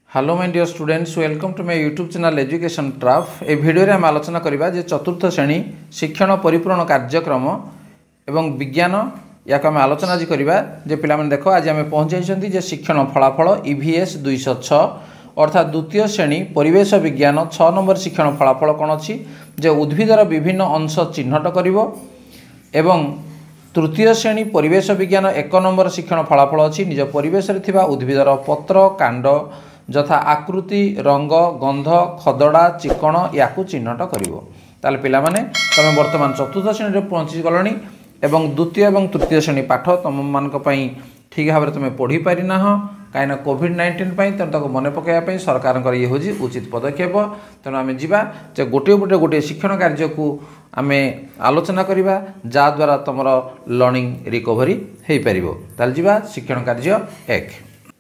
Hello my dear students, welcome to my YouTube channel education trough. ए भिडियो रे हम आलोचना करिबा जे चतुर्थ श्रेणी शिक्षण परिपूर्ण कार्यक्रम एवं विज्ञान या आम आलोचना आज करिबा जे पिला माने देखो आज आम पहुंच जाइछंती जे शिक्षण फलाफल EVS 206 अर्थात द्वितीय श्रेणी परिवेश विज्ञान 6 नंबर शिक्षण फलाफल कोन अछि जे उद्भिदर विभिन्न अंश चिन्हट करिवो एवं तृतीय श्रेणी परिवेश विज्ञान 1 नंबर शिक्षण फलाफल अछि निज परिवेश रे थिबा उद्भिदर पत्र कांड यथा आकृति रंग गंध खदड़ा चिकण या चिन्हट करिवो। ताले पिला माने तमे वर्तमान चतुर्थ श्रेणी रे पहुंची गलणी एवं द्वितीय एवं तृतीय श्रेणी पाठ तुम मानक पई ठीक भाव तुम पढ़ी पारि ना कहीं कोविड-19 तेणु ताको मन पकाइबा सरकार ये हूँ उचित पदक्षेप। तेणु आम जा गोटे गोटे गोटे शिक्षण कार्य को आम आलोचना करवा जद्वारा तुम लर्निंग रिकवरी हो पार। जा शिक्षण कार्य 1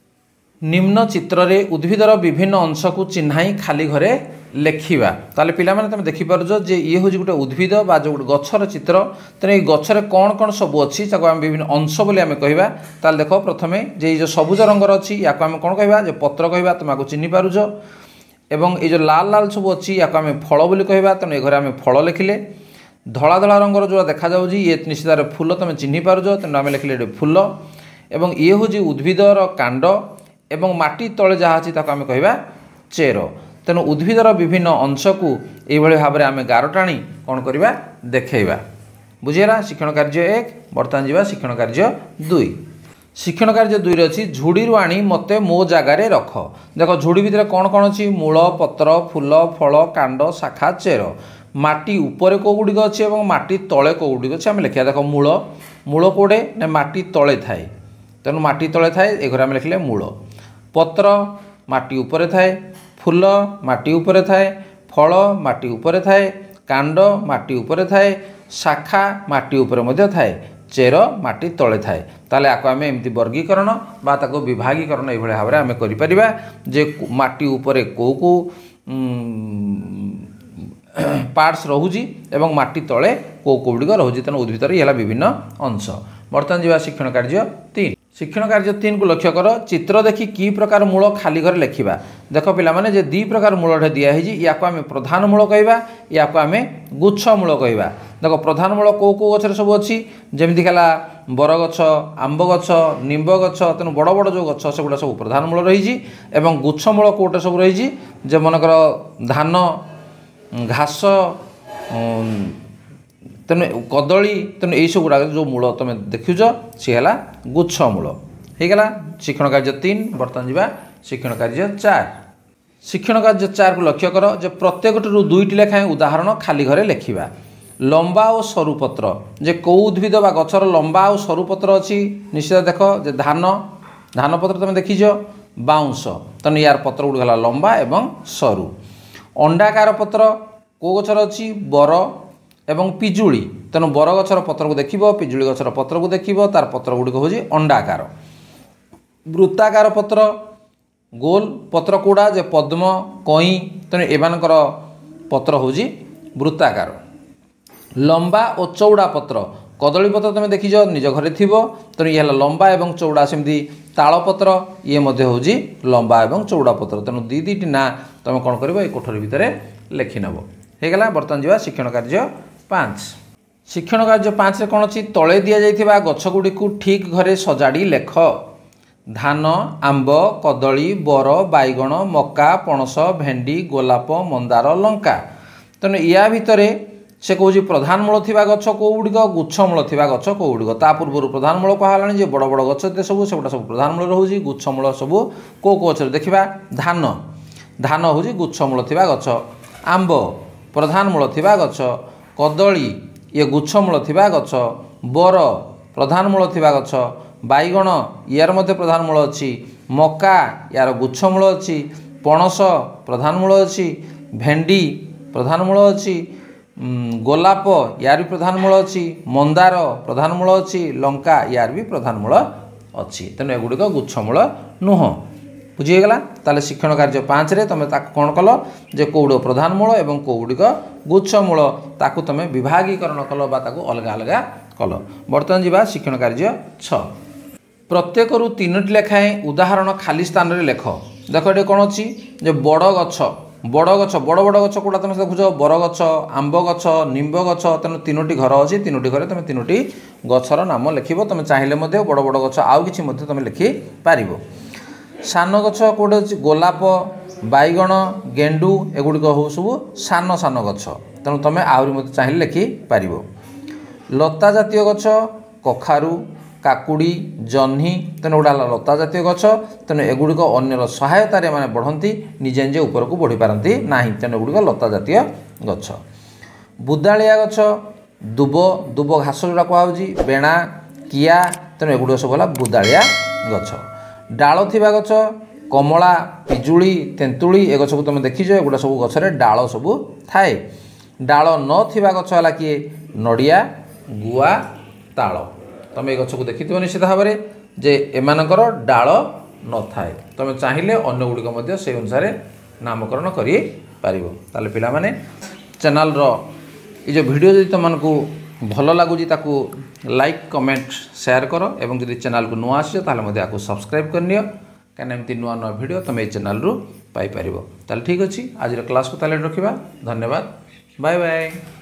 निम्न चित्र रे उद्भिदर विभिन्न अंश को चिन्हाई खाली घरे लेखिबा। ताले पिला माने तुम देखि पारुजो जे ये होजी गोटे उद्भिद बा जो गछर चित्र। तेने ए गछरे कोन कोन सब अछि ताको हम विभिन्न अंश बोली आमे कहिबा। ताले देखो प्रथमे जे जो सबुज रंगर अछि याको आमे कोन कहिबा जे पत्र कहिबा तुमाको चिन्हि पारुजो एवं ए जो लाल लाल सब अछि याको आमे फल बोली कहिबा। तेने ए घरे आमे फल लेखिले धला धला रंगर जो देखा जाउजी ये निश्चित फूल तुम चिन्हि पारुजो तेने आमे लेखिले फूल एवं ये होजी उद्भिदर कांड एवं माटी तले जहाँ अच्छी आम कह चेर। तेणु उद्भिदर विभिन्न अंश को ये भाव में आम गार टाणी कौन करवा देखा बुझेगा। शिक्षण कार्य 1 बर्तमान जा शिक्षण कार्य 2। शिक्षण कार्य 2 अच्छी झुड़ी आनी मते मो जगार रख। देख झुड़ी भितर कौन कौन अच्छी मूल पत्र फूल फल कांड शाखा चेर माटी उपर कौ गुड़िक अच्छी और माटी तले कौ गुड़िक अच्छे आम लिखा। देख मूल मूल कौटे ना माटी तले थाए तेणु माटी तले थाए ए घर आम लिखिले मूल। पत्र माटी उपरे थाए फूल माटी उपरे थाए फल माटी उपरे थाए कांड माटी उपरे थाए शाखा माटी उपरे मध्य थाए चेर माटी तले थाए। ताले आको आमे एमती वर्गीकरण बा ताको विभागीकरण एभळे भाबरे आमे करि परिबा जे माटी उपरे को पार्ट्स रहुजी एवं माटी तले को गुड़िक रहुजी। तेणु उद्भिदर ये विभिन्न अंश। बर्तमान जा शिक्षण कार्य 3। शिक्षण कार्य 3 को लक्ष्य कर चित्र देखि की प्रकार मूल खाली घर लेखिबा। देख पिला माने जे 2 प्रकार मूल दिया है याको आमे प्रधान मूल कहबा याको आमे गुच्छ मूल कहबा। देख प्रधान मूल को गछरे सब अछि जेमिति कला बरगछ आंब गछ निंब गछ तेणु बड़ बड़ जो गछ सेगुड़ा सब प्रधान मूल रही एवं गुच्छ मूल कोटे सब रही जे मनकर धान घास तेणु कदली तेणु यही सब गुड़ा जो मूल तुम देखुच सी है गुच्छ मूल होगला। शिक्षण कार्य 3 बर्तमान जा शिक्षण कार्य 4। शिक्षण कार्य 4 को लक्ष्य कर जे प्रत्येक 2टी लेखाएं उदाहरण खाली घरे लेखिबा। लंबा और सरु पत्र जे कौ उद्भिद बा गछर लंबा और सरु पत्र अच्छी निश्चित देख जे धान धान पत्र तुम देखीच बाउंश तेणु यार पत्र गुड़ गला लंबा एवं सरु। अंडाकार पत्र कौ गछर अच्छी बर एवं पिजुली तेणु बर गछर पत्र को देखिबो पिजुली गछर पत्र को देखिबो तार पत्र गुड़िक होजी अंडाकार। वृत्ताकार पत्र गोल पत्र कूड़ा जे पद्म कई तेणु एमानकर पत्र होजी वृत्ताकार। लंबा और चौड़ा पत्र कदली पत्र तुम देखीच निज घरे थिबो तेणु ये लंबा एवं चौड़ा सेमती ताल पत्र ये मध्य होजी लंबा एवं चौड़ा पत्र। तेणु दुईटी ना तुम कौन कर कोठरी भितर लेखि नब होगला। बर्तमान जा शिक्षण कार्य 5। शिक्षण कार्य 5 कौन अच्छी तले दि जाइथिबा गछगुड़ी को ठीक घरे सजाड़ी लेख। धान आंब कदली बर बैगण मका पणस भेंडी गोलाप मंदार लंका। तेणु या भितर से कौच प्रधान मूल थिबा गछ को गुड़िक गुच्छ मूल थिबा गछ को गुड़िक ता पूर्व प्रधान मूल कहलानी जे बड़ बड़ गछ सब सेगुड़ा सब प्रधान मूल रोचे गुच्छ मूल सब को गछरे देखिबा। धान धान होची गुच्छ मूल थिबा गछ आंब प्रधान मूल थिबा गछ कदली ये गुच्छ मूल थिबा गछ बर प्रधान मूल थिबा गछ बैगण यार मध्य प्रधान मूल अच्छी मका यार गुच्छ मूल अच्छी पणस प्रधान मूल अच्छी भेंडी प्रधान मूल अच्छी गोलाप यार भी प्रधान मूल अच्छी मंदार प्रधान मूल अच्छी लंका यार भी प्रधान मूल अच्छी। तेणु एगुड़िक गुच्छ मूल नुह बुझीगला। ताले शिक्षण कार्य 5 रे तुम कौन कल जे कौड़ प्रधान मूल एवं कौड़िक गुच्छ मूल ताकू तुम विभागीकरण कल बा ताकू अलग अलग कल। बर्तमान जा शिक्षण कार्य 6। प्रत्येक 3टी लेखाएं उदाहरण खाली स्थान रे लेख। देख ये कौन अच्छी जो बड़ गछ बड़ गछ बड़ बड़ गछ कौटा तुम देखुच बरगछ आंब गछ निंब गछ तेणु तीनोटी घर अच्छी तीनोटी घर तुम तीनोटी गछर नाम लिख तुम चाहिए बड़ बड़ गछ आउ कि तुम लिखिपार सान गछ कौटे अच्छी गोलाप बैगण गेंडू एगुड़िक हो सब सान सान गछ तेणु तुम आहरी चाहिए लिखिपार लता जातीय गछ कखारू काकुड़ी जह्नी तेणु गोटा लता जातीय गछ तेणु एगुड़िक अन्यर सहायतार मैंने बढ़ती निजे निजे ऊपर को बढ़ी पारती ना तेणु एगुड़िक लता जातीय गछ बुदालिया गछ दुब दुब घास जोड़ा कहुच्छी बेणा किया तेणु एगुड़िक सब है बुदालिया गछ डाल थिबा गछ कमला पिजुली तेंतुली ए गछ को तुम देखीच एगुड़ा सब गछरे डाल सब थाए डाल न थिबा गछ है किए नड़िया गुआ ताल तुम ये गछ को देखी निश्चित भाव में जे एमानकर डाल न थाए तुम चाहिए अन्य गुड़िक से अनुसार नामकरण कर पिला माने चैनल रो ये जो वीडियो जदि तुमको भल लगुच ताकू लाइक कमेंट शेयर कर एवं जदि चैनल को नुआ आसी आपको सब्सक्राइब करनियो कहीं एमती नुआ नुआ वीडियो तुम ये चैनल रू पाई परिबो। ताले ठीक अच्छी आज क्लास को ताले रखिबा। धन्यवाद। Bye bye.